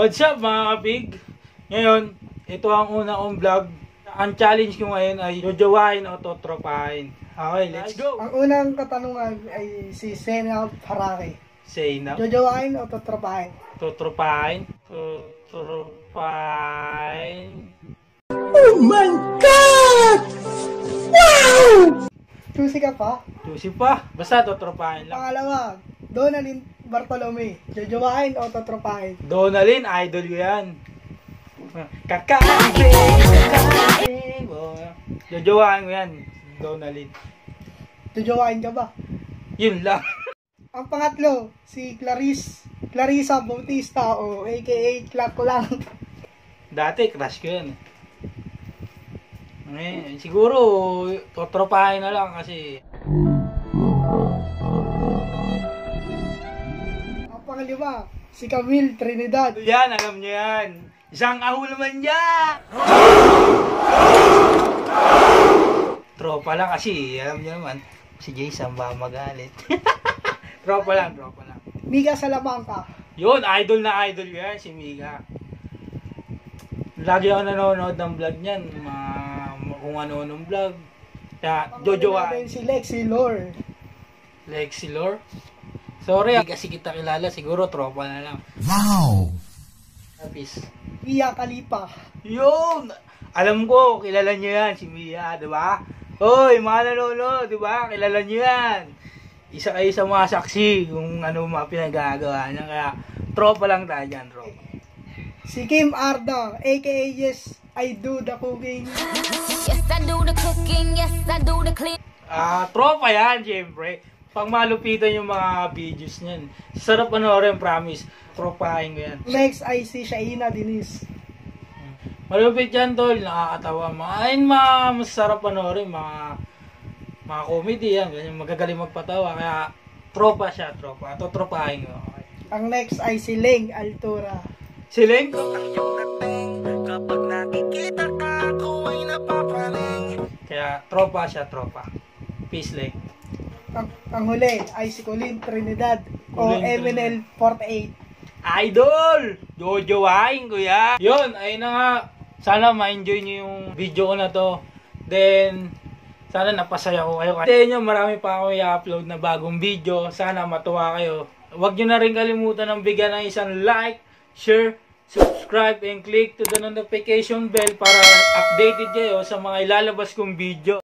What's up mga kabig? Ngayon, ito ang una kong vlog. Ang challenge ko ngayon ay jojowain o totropahin. Okay, let's go! Ang unang katanungan ay si Sena Harake. Sena? Jojowain o totropahin? Totropahin? Totropahin? Oh my God! Wow! Choosy ka pa? Choosy pa. Basta totropahin lang. Pangalawa, Donalyn Bartolome. Jojowain o totropahin? Donalyn, idol ko yan. Jojowain ko yan. Donalyn. Jojowain ka ba? Yun lang. Ang pangatlo, si Clarissa Bautista o aka Clark lang. Dati, crush ko yan. Siguro, totropahin na lang kasi. Ang pangalima, si Camille Trinidad. Yan, alam niyo yan. Isang ahul man yan! Tropa lang kasi, alam niyo naman, si Jason ba magalit? Tropa lang. Mika Salamanca. Yun, idol na idol yan, si Mika. Lagi ako nanonood ng vlog niyan, kung ano nung vlog. Kaya, jojowain. Si Lexi Lore. Lexi Lore? Sorry, kasi kita kilala, siguro tropa na lang. Wow! Peace. Mia Khalifa. Yun! Alam ko, kilala niyo yan, si Mia, di ba? Hoy, mga nanonood, di ba? Kilala niyo yan. Isa kayo sa mga saksi kung ano mga pinagagawa niya. Kaya, tropa lang tayo dyan, tropa. Si Kim Arda, aka Yes, I Do The Cooking. Yes, I do the cooking. Yes, I do the clean. Tropa yan, syempre. Pang malupitan yung mga videos niyan. Sarap panoorin, promise. Tropahin ko yan. Next ay si Shaina Diniz. Malupit yan, tol. Nakakatawa. Masarap panoorin. Mga comedy yan. Ganyan, magagaling magpatawa. Kaya, tropa siya, tropa. Totropahin ko. Okay. Ang next ay si Leng Altura. Si Leng? Kapag nakikita ka, ako ay napapaling. Kaya, tropa siya, tropa. Peace, Leng. Ang huli ay si Colleen Trinidad o MNL48. Idol! Jojowain ko yan. Yun, ayun na nga. Sana ma-enjoy nyo yung video ko na to. Then, sana napasaya ko kayo. Kasi nyo, marami pa ako i-upload na bagong video. Sana matuwa kayo. Huwag nyo na rin kalimutan ng bigyan ng isang like, share, subscribe, and click to the notification bell para updated kayo sa mga ilalabas kong video.